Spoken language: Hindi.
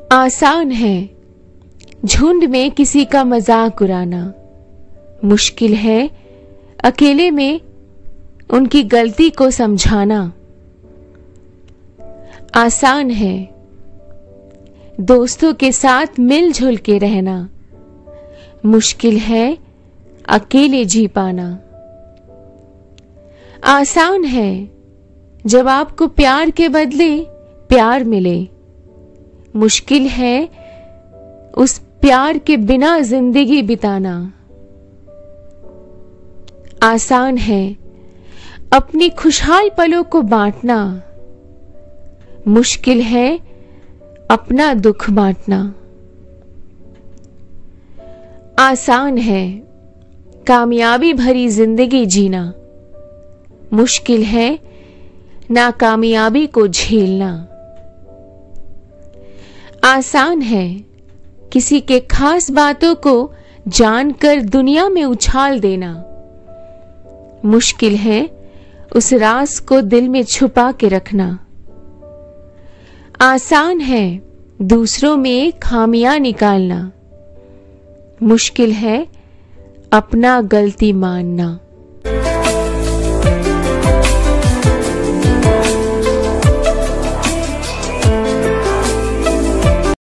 आसान है झुंड में किसी का मजाक उड़ाना, मुश्किल है अकेले में उनकी गलती को समझाना। आसान है दोस्तों के साथ मिलजुल के रहना, मुश्किल है अकेले जी पाना। आसान है जब आपको प्यार के बदले प्यार मिले, मुश्किल है उस प्यार के बिना जिंदगी बिताना। आसान है अपनी खुशहाल पलों को बांटना, मुश्किल है अपना दुख बांटना। आसान है कामयाबी भरी जिंदगी जीना, मुश्किल है नाकामयाबी को झेलना। आसान है किसी के खास बातों को जानकर दुनिया में उछाल देना, मुश्किल है उस राज को दिल में छुपा के रखना। आसान है दूसरों में खामियां निकालना, मुश्किल है अपना गलती मानना।